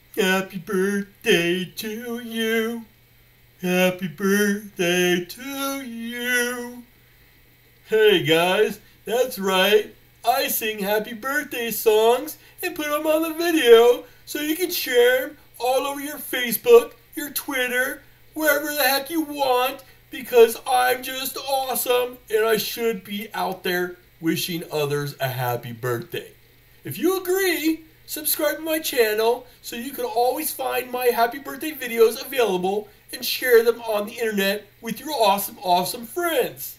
Happy birthday to you. Happy birthday to you. Hey guys, that's right. I sing happy birthday songs and put them on the video so you can share them all over your Facebook, your Twitter, wherever the heck you want, because I'm just awesome and I should be out there wishing others a happy birthday. If you agree, subscribe to my channel so you can always find my happy birthday videos available and share them on the internet with your awesome friends.